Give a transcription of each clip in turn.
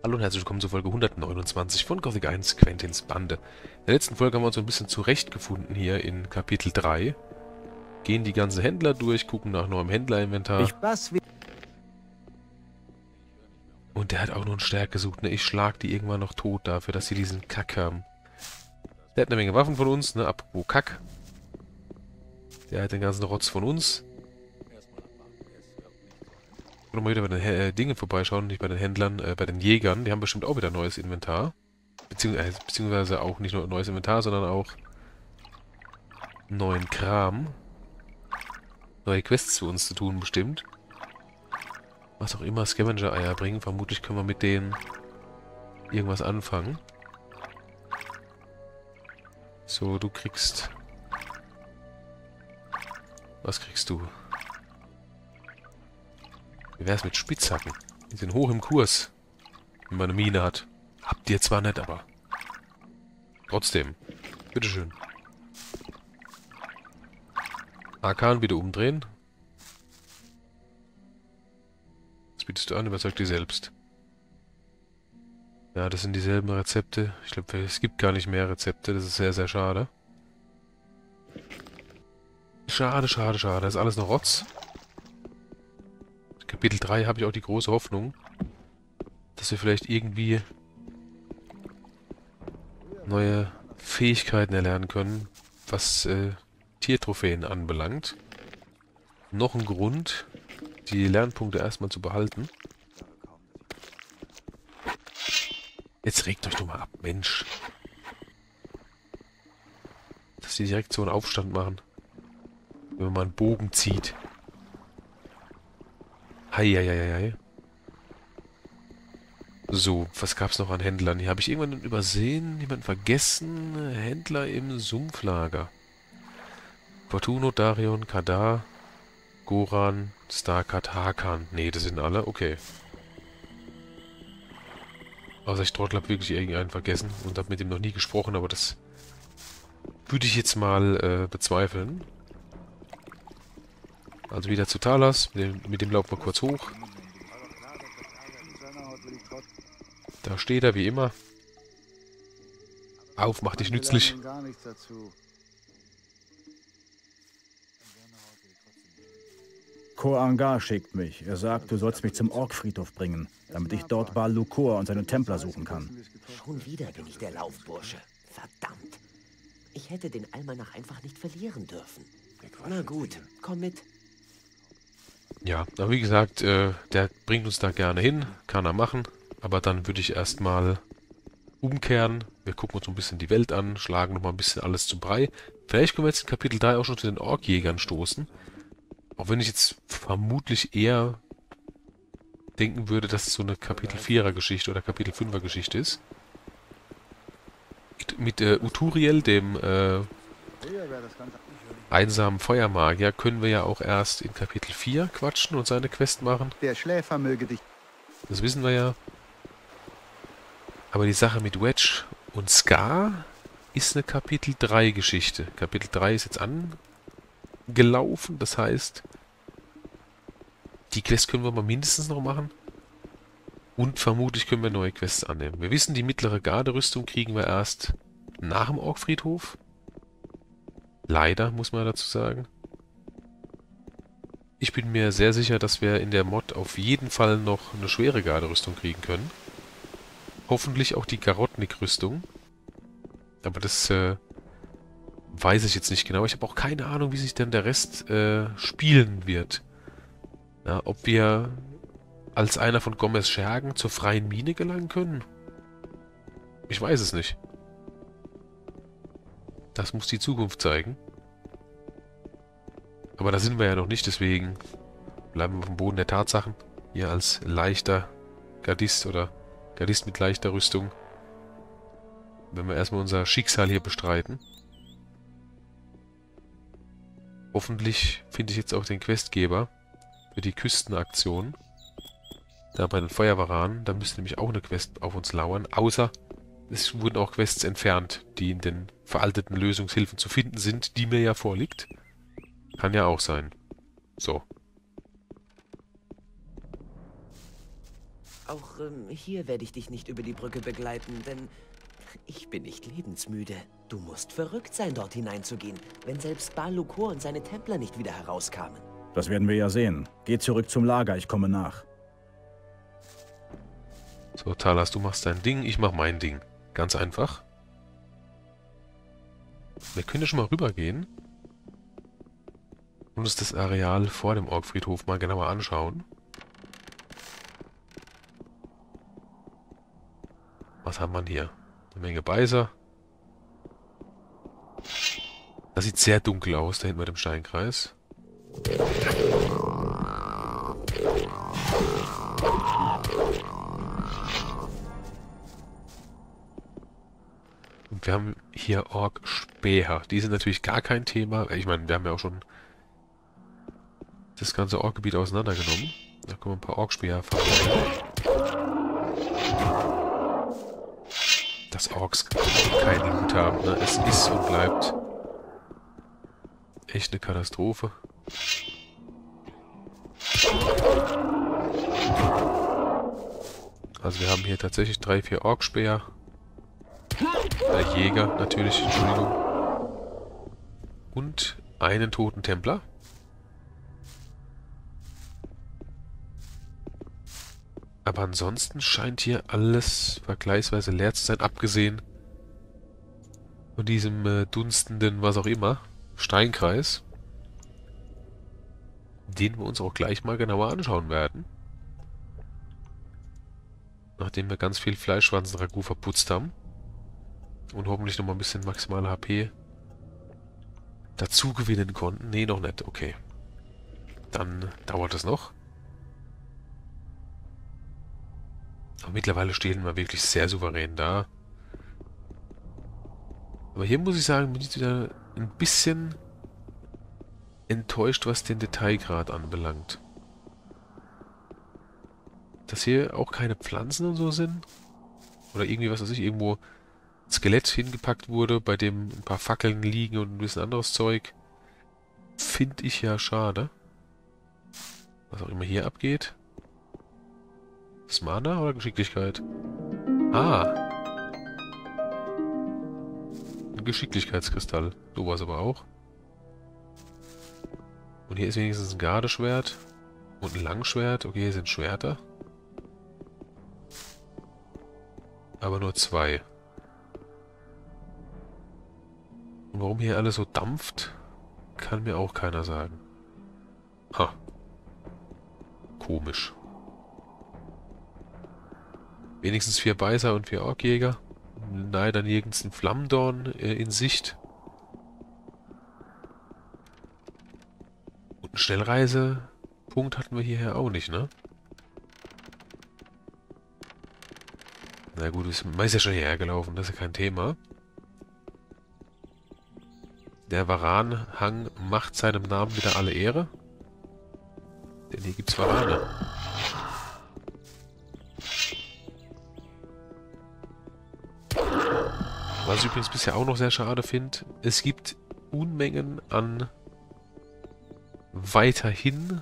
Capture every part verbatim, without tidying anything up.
Hallo und herzlich willkommen zur Folge hundertneunundzwanzig von Gothic eins, Quentins Bande. In der letzten Folge haben wir uns so ein bisschen zurechtgefunden hier in Kapitel drei. Gehen die ganzen Händler durch, gucken nach neuem Händlerinventar. Ich pass wie Und der hat auch noch einen Stärke gesucht, ne? Ich schlag die irgendwann noch tot dafür, dass sie diesen Kack haben. Der hat eine Menge Waffen von uns, ne? Apropos Kack. Der hat den ganzen Rotz von uns. Ich will mal wieder bei den äh, Dingen vorbeischauen, nicht bei den Händlern, äh, bei den Jägern. Die haben bestimmt auch wieder neues Inventar. Beziehungsweise, beziehungsweise auch nicht nur neues Inventar, sondern auch neuen Kram. Neue Quests für uns zu tun bestimmt. Was auch immer Scavenger-Eier bringen. Vermutlich können wir mit denen irgendwas anfangen. So, du kriegst... Was kriegst du? Wie wär's mit Spitzhacken? Die sind hoch im Kurs, wenn man eine Mine hat. Habt ihr zwar nicht, aber... Trotzdem. Bitteschön. Arkan bitte umdrehen. Was bietest du an? Überzeug dich selbst. Ja, das sind dieselben Rezepte. Ich glaube, es gibt gar nicht mehr Rezepte. Das ist sehr, sehr schade. Schade, schade, schade. Das ist alles noch Rotz. Kapitel drei habe ich auch die große Hoffnung, dass wir vielleicht irgendwie neue Fähigkeiten erlernen können, was äh, Tiertrophäen anbelangt. Noch ein Grund, die Lernpunkte erstmal zu behalten. Jetzt regt euch doch mal ab, Mensch. Dass die direkt so einen Aufstand machen, wenn man mal einen Bogen zieht. Heieieiei. So, was gab's noch an Händlern? Hier habe ich irgendwann übersehen, jemanden vergessen. Händler im Sumpflager. Fortuno, Darion, Kadar, Goran, Starkat, Hakan. Nee, das sind alle. Okay. Außer ich Trottel habe wirklich irgendeinen vergessen und habe mit ihm noch nie gesprochen, aber das würde ich jetzt mal äh, bezweifeln. Also wieder zu Talas, mit dem, mit dem laufen wir kurz hoch. Da steht er, wie immer. Auf, mach dich nützlich. Koh-Angar schickt mich. Er sagt, du sollst mich zum Orkfriedhof bringen, damit ich dort Bal Lukor und seine Templer suchen kann. Schon wieder bin ich der Laufbursche. Verdammt. Ich hätte den Almanach einfach nicht verlieren dürfen. Na gut, komm mit. Ja, aber wie gesagt, äh, der bringt uns da gerne hin. Kann er machen. Aber dann würde ich erstmal umkehren. Wir gucken uns ein bisschen die Welt an, schlagen nochmal ein bisschen alles zu Brei. Vielleicht können wir jetzt in Kapitel drei auch schon zu den Orkjägern stoßen. Auch wenn ich jetzt vermutlich eher denken würde, dass es so eine Kapitel vierer Geschichte oder Kapitel fünfer Geschichte ist. Mit, mit äh, Uturiel, dem äh, einsamen Feuermagier, können wir ja auch erst in Kapitel vier quatschen und seine Quest machen. Der Schläfer möge dich. Das wissen wir ja. Aber die Sache mit Wedge und Scar ist eine Kapitel drei Geschichte. Kapitel drei ist jetzt angelaufen, das heißt, die Quest können wir mal mindestens noch machen. Und vermutlich können wir neue Quests annehmen. Wir wissen, die mittlere Garderüstung kriegen wir erst nach dem Orkfriedhof. Leider, muss man dazu sagen. Ich bin mir sehr sicher, dass wir in der Mod auf jeden Fall noch eine schwere Garderüstung kriegen können. Hoffentlich auch die Garotnik-Rüstung. Aber das äh, weiß ich jetzt nicht genau. Ich habe auch keine Ahnung, wie sich denn der Rest äh, spielen wird. Ja, ob wir als einer von Gomez Schergen zur freien Mine gelangen können? Ich weiß es nicht. Das muss die Zukunft zeigen. Aber da sind wir ja noch nicht, deswegen bleiben wir auf dem Boden der Tatsachen. Hier als leichter Gardist oder Gardist mit leichter Rüstung. Wenn wir erstmal unser Schicksal hier bestreiten. Hoffentlich finde ich jetzt auch den Questgeber für die Küstenaktion. Da bei den Feuerwaranen, da müsste nämlich auch eine Quest auf uns lauern. Außer es wurden auch Quests entfernt, die in den veralteten Lösungshilfen zu finden sind, die mir ja vorliegt. Kann ja auch sein. So. Auch ähm, hier werde ich dich nicht über die Brücke begleiten, denn ich bin nicht lebensmüde. Du musst verrückt sein, dort hineinzugehen, wenn selbst Baal Lukor und seine Templer nicht wieder herauskamen. Das werden wir ja sehen. Geh zurück zum Lager, ich komme nach. So, Talas, du machst dein Ding, ich mach mein Ding. Ganz einfach. Wir können ja schon mal rübergehen und uns das Areal vor dem Orkfriedhof mal genauer anschauen. Was haben wir hier? Eine Menge Beißer. Das sieht sehr dunkel aus, da hinten bei dem Steinkreis. Und wir haben hier Orkspäher. Die sind natürlich gar kein Thema. Ich meine, wir haben ja auch schon das ganze Orkgebiet auseinandergenommen. Da können wir ein paar Orkspäher verwenden. Dass Orks keinen Loot haben. Ne? Es ist und bleibt echt eine Katastrophe. Also wir haben hier tatsächlich drei, vier Orkspäher. Äh, Jäger natürlich, Entschuldigung. Und einen toten Templer. Aber ansonsten scheint hier alles vergleichsweise leer zu sein, abgesehen von diesem äh, dunstenden, was auch immer, Steinkreis, den wir uns auch gleich mal genauer anschauen werden. Nachdem wir ganz viel Fleischschwanz-Ragout verputzt haben. Und hoffentlich nochmal ein bisschen maximale H P dazu gewinnen konnten. Nee, noch nicht. Okay. Dann dauert es noch. Aber mittlerweile stehen wir wirklich sehr souverän da. Aber hier muss ich sagen, bin ich wieder ein bisschen enttäuscht, was den Detailgrad anbelangt. Dass hier auch keine Pflanzen und so sind. Oder irgendwie, was weiß ich, irgendwo ein Skelett hingepackt wurde, bei dem ein paar Fackeln liegen und ein bisschen anderes Zeug. Finde ich ja schade. Was auch immer hier abgeht. Ist Mana oder Geschicklichkeit? Ah. Ein Geschicklichkeitskristall. Sowas aber auch. Und hier ist wenigstens ein Gardeschwert. Und ein Langschwert. Okay, hier sind Schwerter. Aber nur zwei. Und warum hier alles so dampft, kann mir auch keiner sagen. Ha. Komisch. Wenigstens vier Beißer und vier Orkjäger. Leider nirgends ein Flammendorn äh, in Sicht. Und einen Schnellreisepunkt hatten wir hierher auch nicht, ne? Na gut, man ist ja schon hierher gelaufen, das ist ja kein Thema. Der Varan-Hang macht seinem Namen wieder alle Ehre. Denn hier gibt's Varane. Was ich übrigens bisher auch noch sehr schade finde, es gibt Unmengen an weiterhin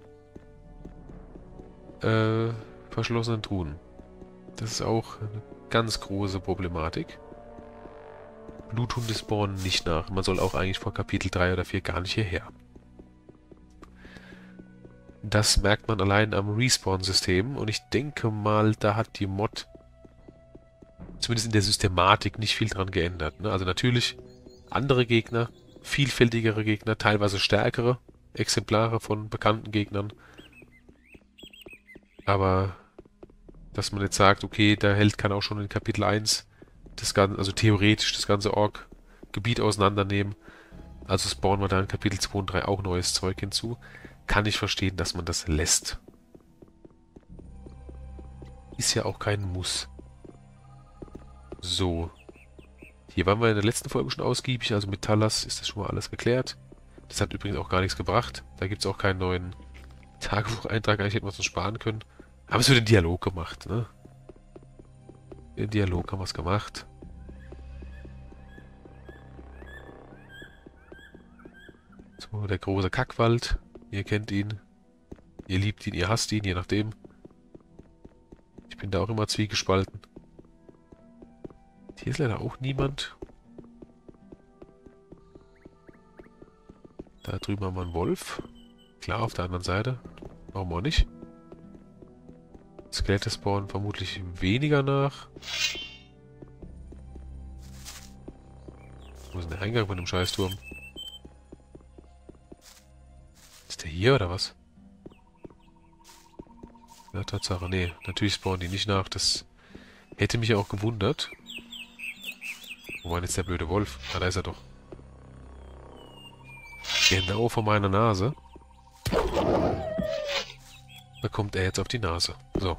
äh, verschlossenen Truhen. Das ist auch eine ganz große Problematik. Bluthunde spawnen nicht nach. Man soll auch eigentlich vor Kapitel drei oder vier gar nicht hierher. Das merkt man allein am Respawn-System und ich denke mal, da hat die Mod zumindest in der Systematik nicht viel dran geändert. Ne? Also natürlich andere Gegner, vielfältigere Gegner, teilweise stärkere Exemplare von bekannten Gegnern. Aber dass man jetzt sagt, okay, der Held kann auch schon in Kapitel eins das ganze, also theoretisch das ganze Ork-Gebiet auseinandernehmen. Also spawnen wir da in Kapitel zwei und drei auch neues Zeug hinzu. Kann ich verstehen, dass man das lässt. Ist ja auch kein Muss. So. Hier waren wir in der letzten Folge schon ausgiebig, also mit Talas ist das schon mal alles geklärt. Das hat übrigens auch gar nichts gebracht. Da gibt es auch keinen neuen Tagebucheintrag, eigentlich hätten wir es uns sparen können. Haben es für den Dialog gemacht, ne? Im Dialog haben wir es gemacht. So, der große Kackwald. Ihr kennt ihn. Ihr liebt ihn, ihr hasst ihn, je nachdem. bin da auch immer zwiegespalten. Hier ist leider auch niemand. Da drüben haben wir einen Wolf. Klar, auf der anderen Seite. Warum auch nicht? Skelette spawnen vermutlich weniger nach. Wo ist denn der Eingang von dem Scheißturm? Ist der hier oder was? Ja, Tatsache. Nee, natürlich spawnen die nicht nach. Das hätte mich auch gewundert. Wo war denn jetzt der blöde Wolf? Ah, da ist er doch. Genau vor meiner Nase. Da kommt er jetzt auf die Nase. So.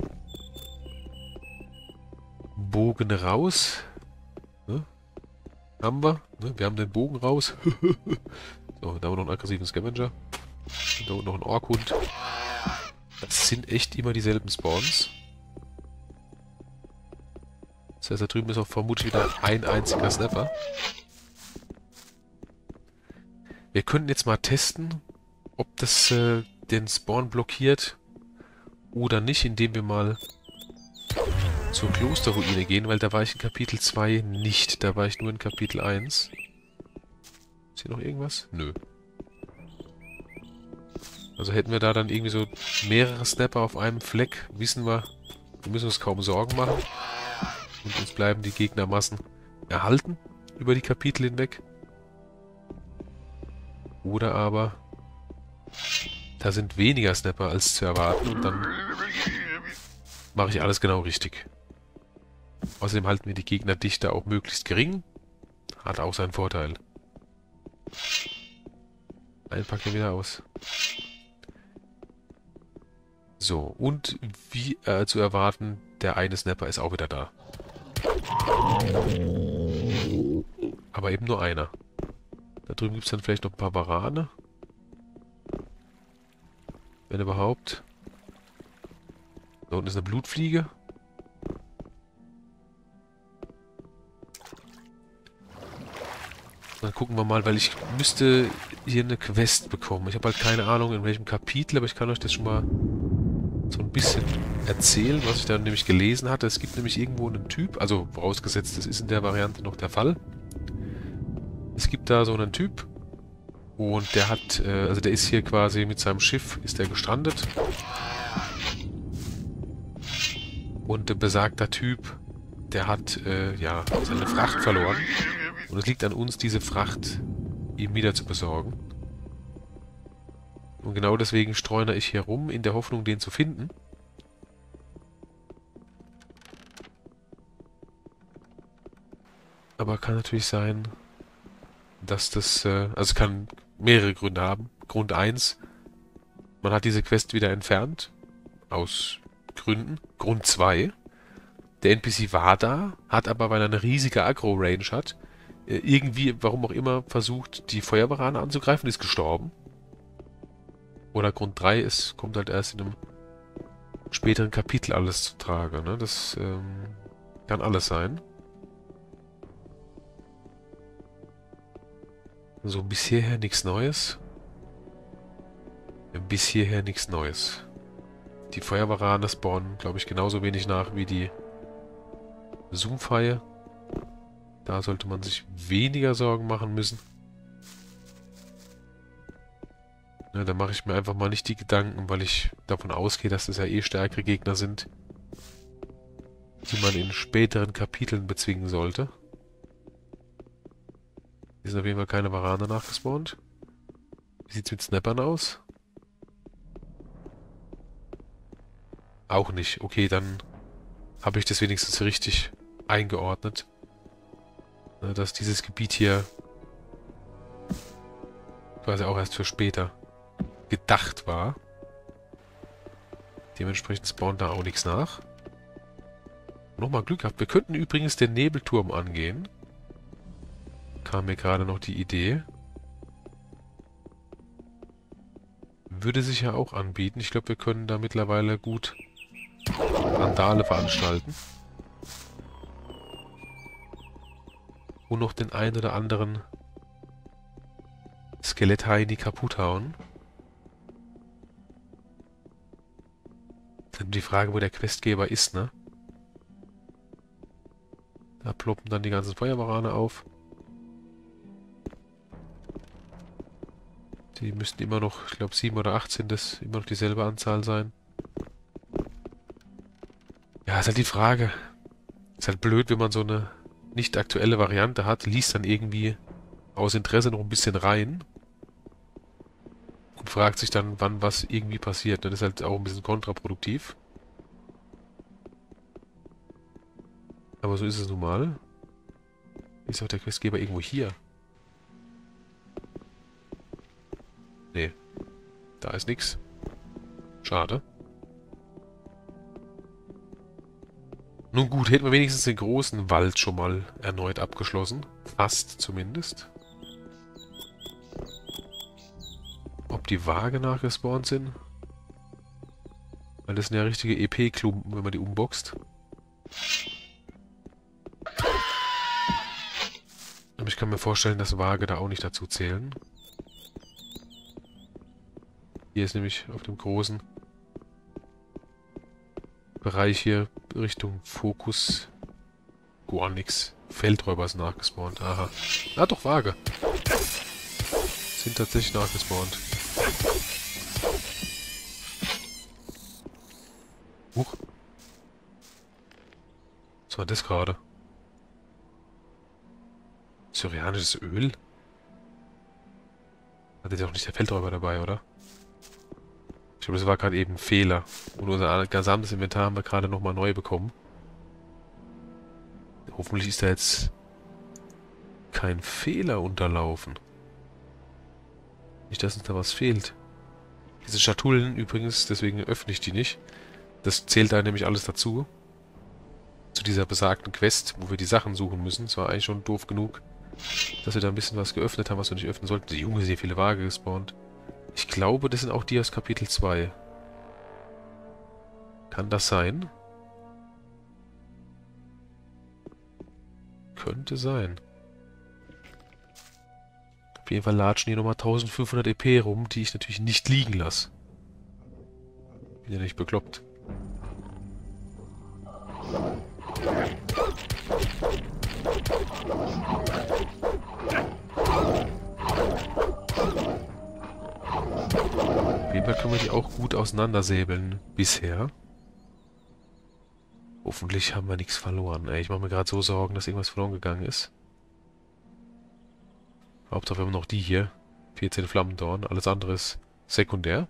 Bogen raus. Ne? Haben wir. Ne? Wir haben den Bogen raus. So, da haben wir noch einen aggressiven Scavenger. Und da unten noch ein Orkhund. Das sind echt immer dieselben Spawns. Das heißt, da drüben ist auch vermutlich wieder ein einziger Snapper. Wir könnten jetzt mal testen, ob das äh, den Spawn blockiert oder nicht, indem wir mal zur Klosterruine gehen, weil da war ich in Kapitel zwei nicht. Da war ich nur in Kapitel eins. Ist hier noch irgendwas? Nö. Also hätten wir da dann irgendwie so mehrere Snapper auf einem Fleck, wissen wir, wir müssen uns kaum Sorgen machen. Und uns bleiben die Gegnermassen erhalten über die Kapitel hinweg. Oder aber da sind weniger Snapper als zu erwarten und dann mache ich alles genau richtig. Außerdem halten wir die Gegnerdichte auch möglichst gering. Hat auch seinen Vorteil. Einen packt er wieder aus. So, und wie äh, zu erwarten, der eine Snapper ist auch wieder da. Aber eben nur einer. Da drüben gibt es dann vielleicht noch ein paar Warane. Wenn überhaupt. Da unten ist eine Blutfliege. Dann gucken wir mal, weil ich müsste hier eine Quest bekommen. Ich habe halt keine Ahnung in welchem Kapitel, aber ich kann euch das schon mal so ein bisschen erzählen, was ich da nämlich gelesen hatte. Es gibt nämlich irgendwo einen Typ, also vorausgesetzt, das ist in der Variante noch der Fall. Es gibt da so einen Typ und der hat, äh, also der ist hier quasi mit seinem Schiff, ist der gestrandet. Und ein besagter Typ, der hat, äh, ja, seine Fracht verloren. Und es liegt an uns, diese Fracht ihm wieder zu besorgen. Und genau deswegen streune ich hier rum, in der Hoffnung, den zu finden. Aber kann natürlich sein, dass das, äh, also es kann mehrere Gründe haben. Grund eins, man hat diese Quest wieder entfernt. Aus Gründen. Grund zwei, der N P C war da, hat aber, weil er eine riesige Aggro-Range hat, äh, irgendwie, warum auch immer, versucht, die Feuerwarane anzugreifen, ist gestorben. Oder Grund drei, es kommt halt erst in einem späteren Kapitel alles zu Trage, ne? Das ähm, kann alles sein. So, bis hierher nichts Neues. Bis hierher nichts Neues. Die Feuerwarane spawnen, glaube ich, genauso wenig nach wie die Zoomfeie. Da sollte man sich weniger Sorgen machen müssen. Ja, da mache ich mir einfach mal nicht die Gedanken, weil ich davon ausgehe, dass das ja eh stärkere Gegner sind, die man in späteren Kapiteln bezwingen sollte. Hier sind auf jeden Fall keine Warane nachgespawnt. Wie sieht es mit Snappern aus? Auch nicht. Okay, dann habe ich das wenigstens richtig eingeordnet. Dass dieses Gebiet hier quasi auch erst für später gedacht war. Dementsprechend spawnt da auch nichts nach. Nochmal Glück gehabt. Wir könnten übrigens den Nebelturm angehen. Kam mir gerade noch die Idee. Würde sich ja auch anbieten. Ich glaube, wir können da mittlerweile gut Randale veranstalten. Und noch den einen oder anderen Skeletthai kaputt hauen. Dann die Frage, wo der Questgeber ist, ne? ploppen dann die ganzen Feuerwarane auf. Die müssten immer noch, ich glaube sieben oder acht sind das, immer noch dieselbe Anzahl sein. Ja, ist halt die Frage. Ist halt blöd, wenn man so eine nicht aktuelle Variante hat, liest dann irgendwie aus Interesse noch ein bisschen rein und fragt sich dann, wann was irgendwie passiert. Das ist halt auch ein bisschen kontraproduktiv. Aber so ist es nun mal. Ist auch der Questgeber irgendwo hier? Nee. Da ist nichts. Schade. Nun gut, hätten wir wenigstens den großen Wald schon mal erneut abgeschlossen. Fast zumindest. Ob die Waage nachgespawnt sind? Weil das sind ja richtige E P-Klumpen, wenn man die umboxt. Aber ich kann mir vorstellen, dass Waage da auch nicht dazu zählen. Hier ist nämlich auf dem großen Bereich hier Richtung Fokus gar nichts. Feldräuber ist nachgespawnt. Aha. Ah, doch, Waage. Sind tatsächlich nachgespawnt. Huch. Was war das gerade? Syrianisches Öl? Hatte doch nicht der Feldräuber dabei, oder? Ich glaube, das war gerade eben ein Fehler. Und unser gesamtes Inventar haben wir gerade nochmal neu bekommen. Hoffentlich ist da jetzt kein Fehler unterlaufen. Nicht, dass uns da was fehlt. Diese Schatullen übrigens, deswegen öffne ich die nicht. Das zählt da nämlich alles dazu. Zu dieser besagten Quest, wo wir die Sachen suchen müssen. Es war eigentlich schon doof genug, dass wir da ein bisschen was geöffnet haben, was wir nicht öffnen sollten. Die Junge, sehr viele Waage gespawnt. Ich glaube, das sind auch die aus Kapitel zwei. Kann das sein? Könnte sein. Auf jeden Fall latschen hier nochmal eintausendfünfhundert E P rum, die ich natürlich nicht liegen lasse. Bin ja nicht bekloppt. Auf jeden Fall können wir die auch gut auseinandersäbeln bisher. Hoffentlich haben wir nichts verloren. Ey, ich mache mir gerade so Sorgen, dass irgendwas verloren gegangen ist. Hauptsache wir haben noch die hier. vierzehn Flammendorn. Alles andere ist sekundär.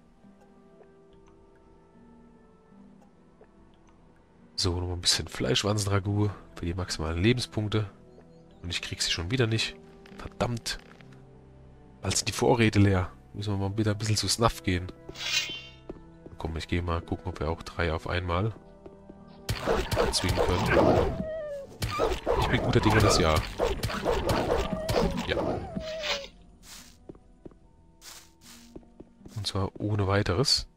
So, noch ein bisschen Fleischwanzenragout für die maximalen Lebenspunkte. Und ich krieg sie schon wieder nicht. Verdammt. Bald sind die Vorräte leer. Müssen wir mal wieder ein bisschen zu Snuff gehen. Komm, ich gehe mal gucken, ob wir auch drei auf einmal zwingen können. Ich bin guter Dinge das Jahr. Ja. Und zwar ohne weiteres.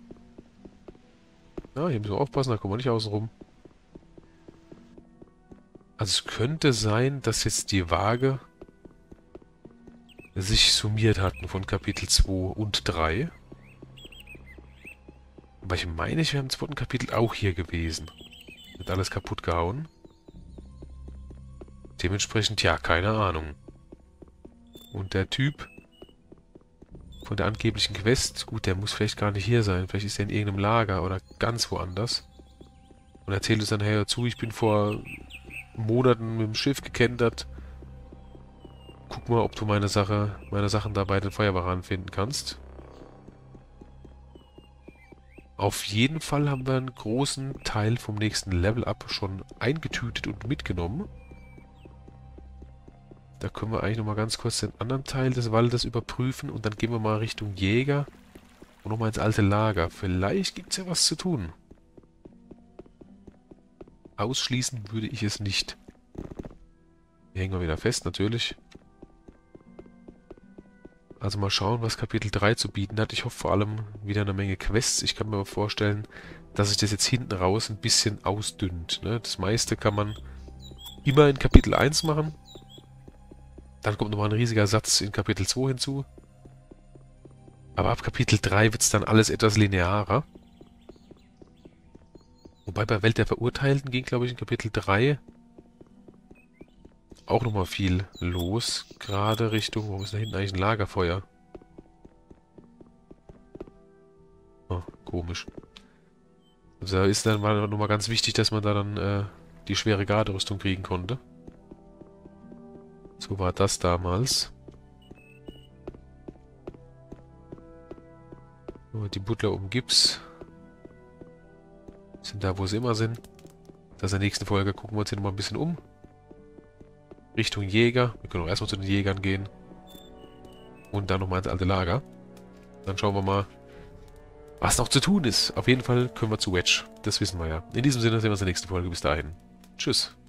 Ja, hier müssen wir aufpassen, da kommen wir nicht außen rum. Also es könnte sein, dass jetzt die Waage sich summiert hatten von Kapitel zwei und drei. Aber ich meine, ich wäre im zweiten Kapitel auch hier gewesen. Wird alles kaputt gehauen. Dementsprechend, ja, keine Ahnung. Und der Typ von der angeblichen Quest, gut, der muss vielleicht gar nicht hier sein. Vielleicht ist er in irgendeinem Lager oder ganz woanders. Und erzählt es dann, hey, hör zu, ich bin vor Monaten mit dem Schiff gekentert. Guck mal, ob du meine Sache, meine Sachen da bei den Feuerwachen finden kannst. Auf jeden Fall haben wir einen großen Teil vom nächsten Level-Up schon eingetütet und mitgenommen. Da können wir eigentlich nochmal ganz kurz den anderen Teil des Waldes überprüfen und dann gehen wir mal Richtung Jäger und nochmal ins alte Lager. Vielleicht gibt es ja was zu tun. Ausschließen würde ich es nicht. Hier hängen wir wieder fest, natürlich. Also mal schauen, was Kapitel drei zu bieten hat. Ich hoffe vor allem wieder eine Menge Quests. Ich kann mir aber vorstellen, dass sich das jetzt hinten raus ein bisschen ausdünnt. Ne? Das meiste kann man immer in Kapitel eins machen. Dann kommt nochmal ein riesiger Satz in Kapitel zwei hinzu. Aber ab Kapitel drei wird es dann alles etwas linearer. Wobei bei Welt der Verurteilten ging, glaube ich, in Kapitel drei auch nochmal viel los. Gerade Richtung, wo ist da hinten eigentlich ein Lagerfeuer? Oh, komisch. Also da ist dann mal nochmal ganz wichtig, dass man da dann äh, die schwere Garderüstung kriegen konnte. So war das damals. So, die Butler um Gips sind da, wo sie immer sind. Das in der nächsten Folge gucken wir uns hier nochmal ein bisschen um. Richtung Jäger. Wir können auch erstmal zu den Jägern gehen. Und dann nochmal ins alte Lager. Dann schauen wir mal, was noch zu tun ist. Auf jeden Fall können wir zu Wedge. Das wissen wir ja. In diesem Sinne sehen wir uns in der nächsten Folge. Bis dahin. Tschüss.